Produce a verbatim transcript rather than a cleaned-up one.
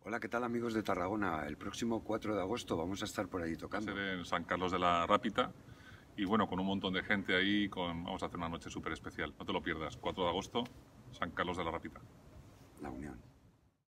Hola, ¿qué tal amigos de Tarragona? El próximo cuatro de agosto vamos a estar por ahí Va a tocando. ser en San Carlos de la Rápita y bueno, con un montón de gente ahí, con... vamos a hacer una noche súper especial. No te lo pierdas, cuatro de agosto, San Carlos de la Rápita. La Unión.